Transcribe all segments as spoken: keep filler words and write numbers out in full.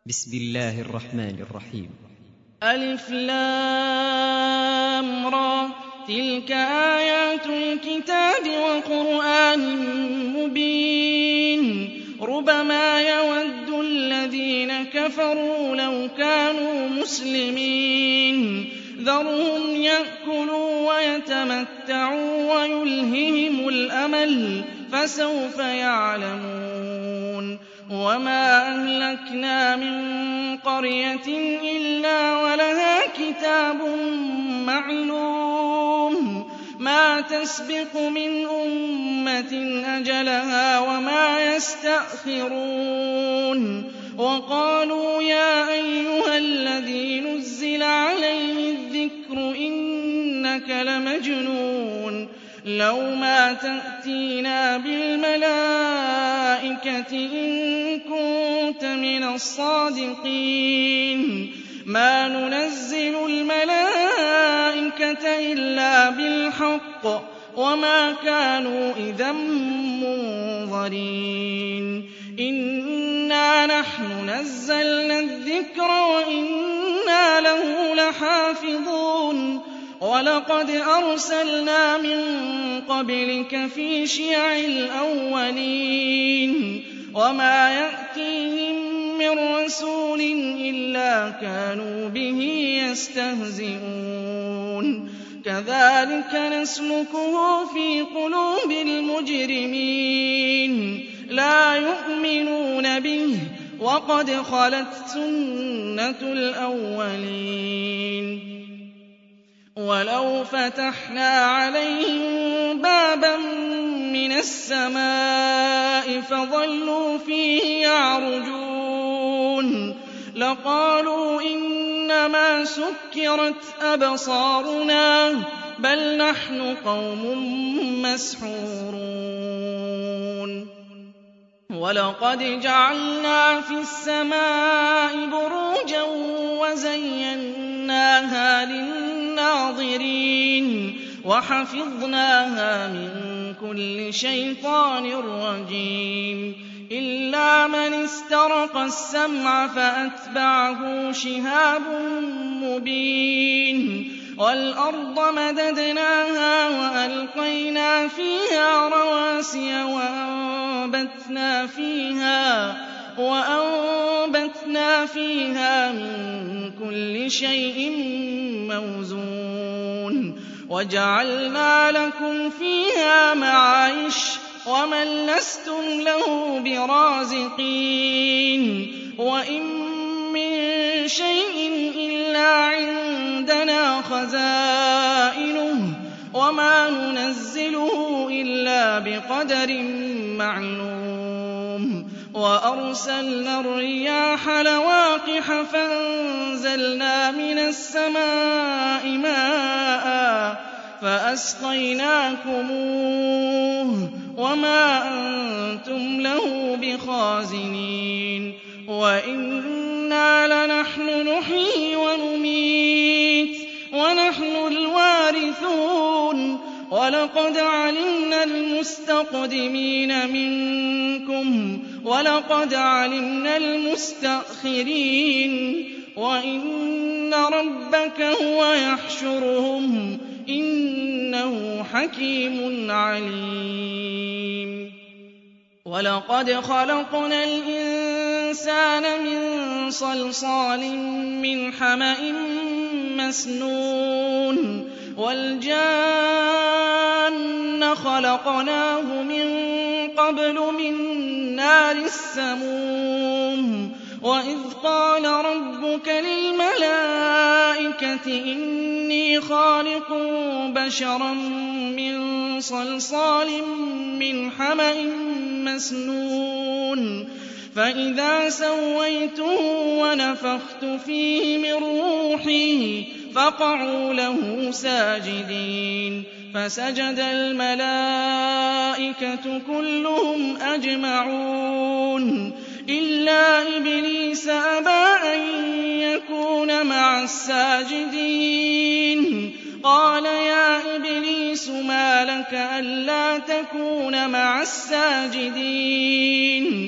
بسم الله الرحمن الرحيم. ألف لام را تلك آيات الكتاب وقرآن مبين ربما يود الذين كفروا لو كانوا مسلمين ذرهم يأكلوا ويتمتعوا ويلههم الأمل فسوف يعلمون وما أهلكنا من قرية إلا ولها كتاب معلوم ما تسبق من أمة أجلها وما يستأخرون وقالوا يا أيها الذي نزل عليه الذكر إنك لمجنون لو ما تأتينا بالملائكة إن كنت من الصادقين ما ننزل الملائكة إلا بالحق وما كانوا إذا منظرين إنا نحن نزلنا الذكر وإنا له لحافظون وَلَقَدْ أَرْسَلْنَا مِن قَبْلِكَ فِي شِيَعِ الْأَوَّلِينَ وَمَا يَأْتِيهِم مِّن رَّسُولٍ إِلَّا كَانُوا بِهِ يَسْتَهْزِئُونَ كَذَٰلِكَ نَسْلُكُهُ فِي قُلُوبِ الْمُجْرِمِينَ لَا يُؤْمِنُونَ بِهِ وَقَدْ خَلَتْ سُنَّةُ الْأَوَّلِينَ وَلَوْ فَتَحْنَا عَلَيْهِم بَابًا مِّنَ السَّمَاءِ فَظَلُّوا فِيهِ يَعْرُجُونَ لَقَالُوا إِنَّمَا سُكِّرَتْ أَبْصَارُنَا بَلْ نَحْنُ قَوْمٌ مَّسْحُورُونَ وَلَقَدْ جَعَلْنَا فِي السَّمَاءِ بُرُوجًا وَزَيَّنَّاهَا لِلنَّاظِرِينَ وَحَفِظْنَاهَا مِن كُلِّ شَيْطَانٍ رَّجِيمٍ إِلَّا مَنِ اسْتَرَقَ السَّمْعَ فَأَتْبَعَهُ شِهَابٌ مُّبِينٌ وَالْأَرْضَ مَدَدْنَاهَا وَأَلْقَيْنَا فِيهَا رَوَاسِيَ وَأَنبَتْنَا فِيهَا وَأَنبَتْنَا فِيهَا مِن كُلِّ شَيْءٍ مَّوْزُونٍ وَجَعَلْنَا لَكُمْ فِيهَا مَعَايِشَ وَمَن لَّسْتُمْ لَهُ بِرَازِقِينَ وَإِن مِّن شَيْءٍ إِلَّا عِندَنَا خَزَائِنُهُ وَمَا نُنَزِّلُهُ إِلَّا بِقَدَرٍ مَّعْلُومٍ وَأَرْسَلْنَا الرِّيَاحَ لَوَاقِحَ فَأَنزَلْنَا مِنَ السَّمَاءِ مَاءً فَأَسْقَيْنَاكُمُوهُ وَمَا أَنتُمْ لَهُ بِخَازِنِينَ وَإِنَّا لَنَحْنُ نُحْيِي وَنُمِيتُ وَنَحْنُ الْوَارِثُونَ وَلَقَدْ عَلِمْنَا الْمُسْتَقْدِمِينَ مِنكُمْ وَلَقَدْ عَلِمْنَا الْمُسْتَأْخِرِينَ وَإِنَّ رَبَّكَ هُوَ يَحْشُرُهُمْ إِنَّهُ حَكِيمٌ عَلِيمٌ وَلَقَدْ خَلَقْنَا الْإِنسَانَ مِن صَلْصَالٍ مِّنْ حَمَإٍ مَّسْنُونٍ وَالْجَانَّ خَلَقْنَاهُ مِن قَبْلُ مِن نَّارِ السَّمُومِ وَإِذْ قَالَ رَبُّكَ لِلْمَلَائِكَةِ إِنِّي خَالِقٌ بَشَرًا مِّن صَلْصَالٍ مِّنْ حَمَإٍ مَّسْنُونٍ فَإِذَا سَوَّيْتُهُ وَنَفَخْتُ فِيهِ مِن رُّوحِي فَقَعُوا لَهُ سَاجِدِينَ فَسَجَدَ الْمَلَائِكَةُ كُلُّهُمْ أَجْمَعُونَ إِلَّا إِبْلِيسَ أَبَىٰ أَن يَكُونَ مَعَ السَّاجِدِينَ قَالَ يَا إِبْلِيسُ مَا لَكَ أَلَّا تَكُونَ مَعَ السَّاجِدِينَ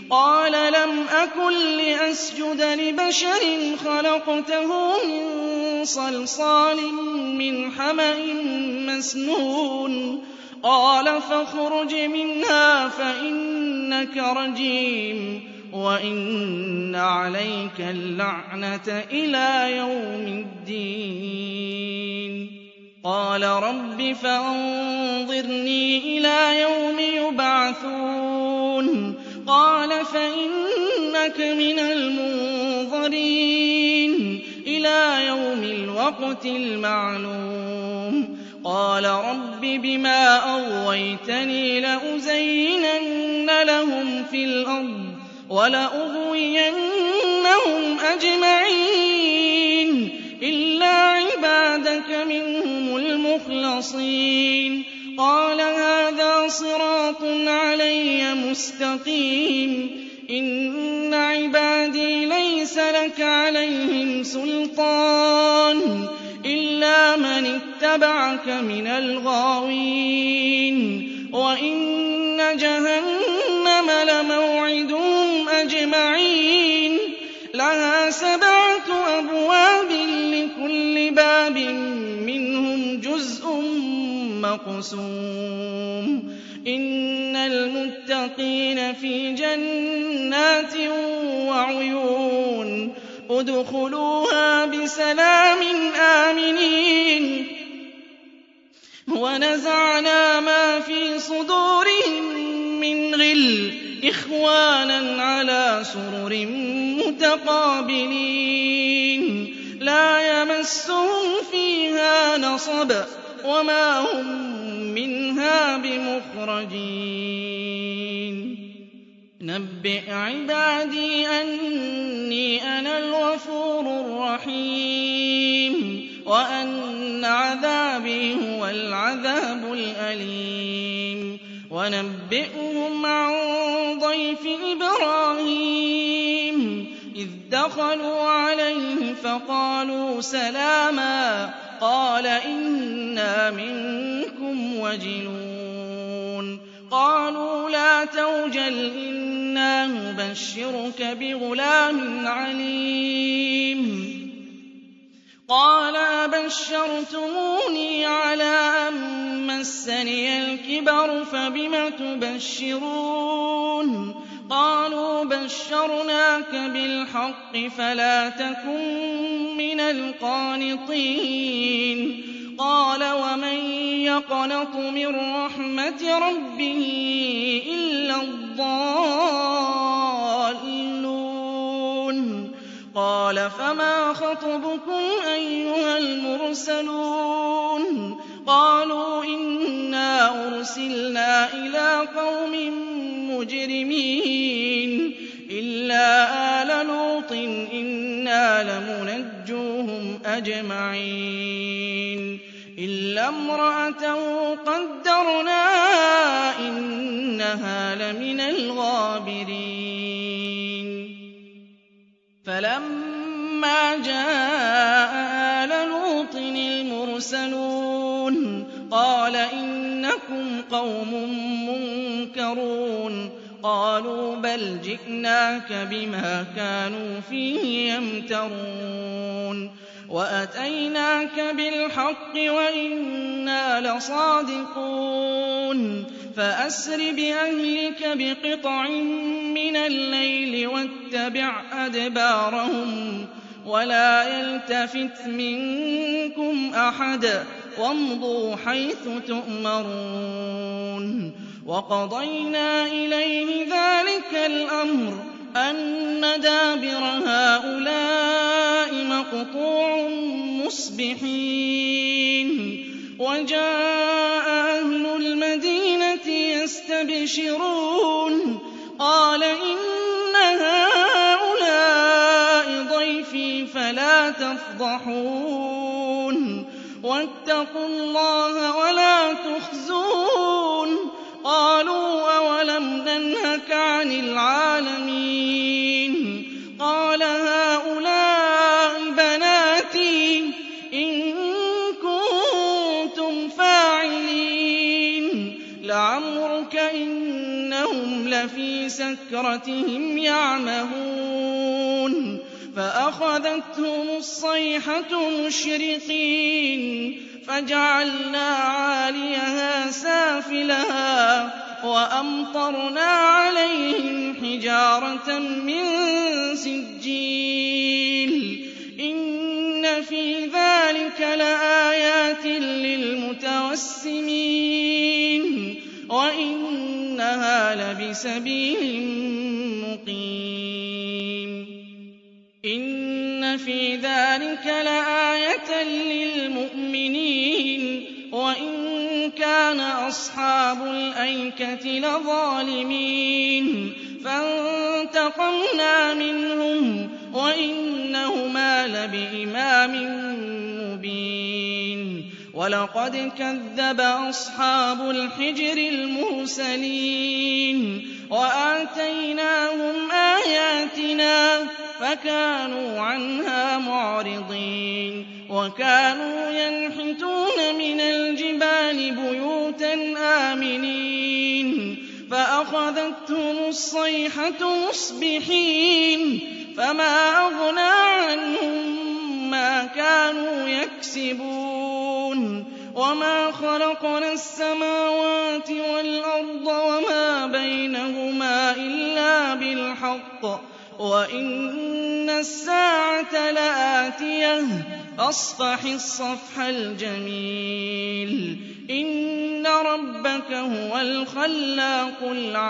قَالَ لَمْ أَكُن لِّأَسْجُدَ لِبَشَرٍ خَلَقْتَهُ مِن صَلْصَالٍ مِّنْ حَمَإٍ مَّسْنُونٍ قَالَ فَاخْرُجْ مِنْهَا فَإِنَّكَ رَجِيمٌ وَإِنَّ عَلَيْكَ اللَّعْنَةَ إِلَىٰ يَوْمِ الدِّينِ قَالَ رَبِّ فَأَنظِرْنِي إِلَىٰ يَوْمِ يُبْعَثُونَ قَالَ فَإِنَّكَ مِنَ الْمُنظَرِينَ إِلَىٰ يَوْمِ الْوَقْتِ الْمَعْلُومِ قَالَ رَبِّ بِمَا أَغْوَيْتَنِي لَأُزَيِّنَنَّ لَهُمْ فِي الْأَرْضِ وَلَأُغْوِيَنَّهُمْ أَجْمَعِينَ إِلَّا عِبَادَكَ مِنْهُمُ الْمُخْلَصِينَ قَالَ هَٰذَا صِرَاطٌ عَلَيَّ مُسْتَقِيمٌ إِنَّ عِبَادِي لَيْسَ لَكَ عَلَيْهِمْ سُلْطَانٌ إِلَّا مَنِ اتَّبَعَكَ مِنَ الْغَاوِينَ وَإِنَّ جَهَنَّمَ لَمَوْعِدُهُمْ أَجْمَعِينَ لَهَا سَبْعَةُ أَبْوَابٍ لِّكُلِّ بَابٍ مِّنْهُمْ جُزْءٌ مَّقْسُومٌ إِنَّ الْمُتَّقِينَ فِي جَنَّاتٍ وَعُيُونٍ ادْخُلُوهَا بِسَلَامٍ آمِنِينَ وَنَزَعْنَا مَا فِي صُدُورِهِم مِّنْ غِلٍّ إِخْوَانًا عَلَىٰ سُرُرٍ مُّتَقَابِلِينَ لَا يَمَسُّهُمْ فِيهَا نَصَبٌ وَمَا هُم مِّنْهَا بِمُخْرَجِينَ نَبِّئْ عِبَادِي أَنِّي أَنَا الْغَفُورُ الرَّحِيمُ وَأَنَّ عَذَابِي هُوَ الْعَذَابُ الْأَلِيمُ وَنَبِّئْهُمْ عَن ضَيْفِ إِبْرَاهِيمَ إِذْ دَخَلُوا عَلَيْهِ فَقَالُوا سَلَامًا قَالَ إِنَّا مِنكُمْ وَجِلُونَ قَالُوا لَا تَوْجَلْ إِنَّا نُبَشِّرُكَ بِغُلَامٍ عَلِيمٍ قَالَ أَبَشَّرْتُمُونِي عَلَىٰ أَن مَّسَّنِيَ الْكِبَرُ فَبِمَ تُبَشِّرُونَ قَالُوا بَشَّرْنَاكَ بِالْحَقِّ فَلَا تَكُن مِّنَ الْقَانِطِينَ قَالَ وَمَن يَقْنَطُ مِن رَّحْمَةِ رَبِّهِ إِلَّا الضَّالُّونَ قَالَ فَمَا خَطْبُكُمْ أَيُّهَا الْمُرْسَلُونَ قَالُوا إِنَّا أُرْسِلْنَا إِلَىٰ قَوْمٍ مُّجْرِمِينَ إِلَّا آلَ لُوطٍ إِنَّا لَمُنَجُّوهُمْ أَجْمَعِينَ إِلَّا امْرَأَتَهُ قَدَّرْنَا إِنَّهَا لَمِنَ الْغَابِرِينَ فَلَمَّا جَاءَ آلَ لُوطٍ الْمُرْسَلُونَ قَالَ إِنَّكُمْ قَوْمٌ مُّنكَرُونَ قَالُوا بَلْ جِئْنَاكَ بِمَا كَانُوا فِيهِ يَمْتَرُونَ وَأَتَيْنَاكَ بِالْحَقِّ وَإِنَّا لَصَادِقُونَ فَأَسْرِ بِأَهْلِكَ بِقِطْعٍ مِّنَ اللَّيْلِ وَاتَّبِعْ أَدْبَارَهُمْ وَلَا يَلْتَفِتْ مِنكُمْ أَحَدٌ وَامْضُوا حَيْثُ تُؤْمَرُونَ وَقَضَيْنَا إِلَيْهِ ذَٰلِكَ الْأَمْرَ أَنَّ دَابِرَ هَٰؤُلَاءِ مَقْطُوعٌ مُّصْبِحِينَ وَجَاءَ أَهْلُ الْمَدِينَةِ يَسْتَبْشِرُونَ قَالَ إِنَّ هَٰؤُلَاءِ ضَيْفِي فَلَا تَفْضَحُونِ وَاتَّقُوا اللَّهَ وَلَا تُخْزُونِ قَالُوا أَوَلَمْ نَنْهَكَ عَنِ الْعَالَمِينَ قَالَ هَٰؤُلَاءِ بَنَاتِي إِن كُنتُمْ فَاعِلِينَ لَعَمْرُكَ إِنَّهُمْ لَفِي سَكْرَتِهِمْ يَعْمَهُونَ فَأَخَذَتْهُمُ الصَّيْحَةُ مُشْرِقِينَ فَجَعَلْنَا عَالِيَهَا سَافِلَهَا وَأَمْطَرْنَا عَلَيْهِمْ حِجَارَةً مِّن سِجِّيلٍ إِنَّ فِي ذَٰلِكَ لَآيَاتٍ لِّلْمُتَوَسِّمِينَ وَإِنَّهَا لَبِسَبِيلٍ مُّقِيمٍ إِنَّ فِي ذَٰلِكَ لَآيَةً لِّلْمُؤْمِنِينَ وَإِن كَانَ أَصْحَابُ الْأَيْكَةِ لَظَالِمِينَ فَانتَقَمْنَا مِنْهُمْ وَإِنَّهُمَا لَبِإِمَامٍ مُّبِينٍ وَلَقَدْ كَذَّبَ أَصْحَابُ الْحِجْرِ الْمُرْسَلِينَ وَآتَيْنَاهُمْ آيَاتِنَا فَكَانُوا عَنْهَا مُعْرِضِينَ وَكَانُوا يَنْحِتُونَ مِنَ الْجِبَالِ بُيُوتًا آمِنِينَ فَأَخَذَتْهُمُ الصَّيْحَةُ مُصْبِحِينَ فَمَا أَغْنَىٰ عَنْهُم مَّا كَانُوا يَكْسِبُونَ وَمَا خَلَقْنَا السَّمَاوَاتِ وَالْأَرْضَ وَمَا بَيْنَهُمَا إِلَّا بِالْحَقِّ وَإِنَّ السَّاعَةَ لَآتِيَةٌ فَاصْفَحِ الصَّفْحَ الْجَمِيلَ إِنَّ رَبَّكَ هُوَ الْخَلَّاقُ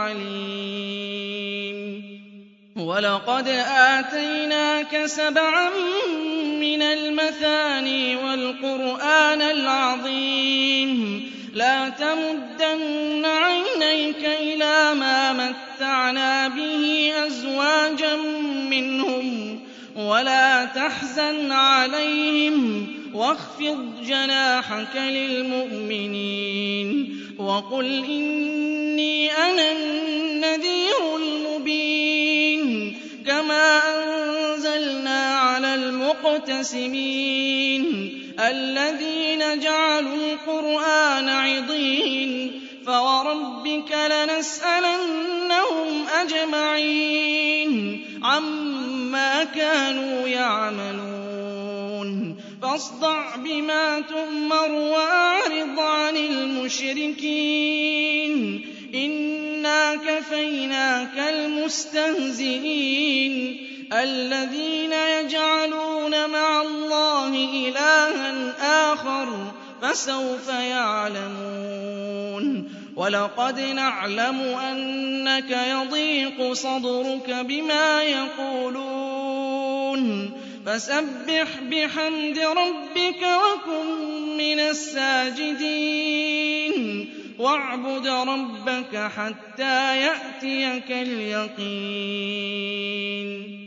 الْعَلِيمُ وَلَقَدْ آتَيْنَاكَ سَبْعًا مِّنَ الْمَثَانِي وَالْقُرْآنَ الْعَظِيمَ لَا تَمُدَّنَّ عَيْنَيْكَ إِلَىٰ مَا مَتَّعْنَا بِهِ أَزْوَاجًا مِّنْهُمْ وَلَا تَحْزَنْ عَلَيْهِمْ وَاخْفِضْ جَنَاحَكَ لِلْمُؤْمِنِينَ وَقُلْ إِنِّي أَنَا النَّذِيرُ الْمُبِينُ كَمَا أَنزَلْنَا عَلَى الْمُقْتَسِمِينَ الَّذِينَ جَعَلُوا الْقُرْآنَ عِضِينَ فَوَرَبِّكَ لَنَسْأَلَنَّهُمْ أَجْمَعِينَ عَمَّا كَانُوا يَعْمَلُونَ فاصدع بما تؤمر وأعرض عن المشركين إنا كفيناك المستهزئين الذين يجعلون مع الله إلها آخر فسوف يعلمون ولقد نعلم أنك يضيق صدرك بما يقولون فسبح بحمد ربك وكن من الساجدين واعبد ربك حتى يأتيك اليقين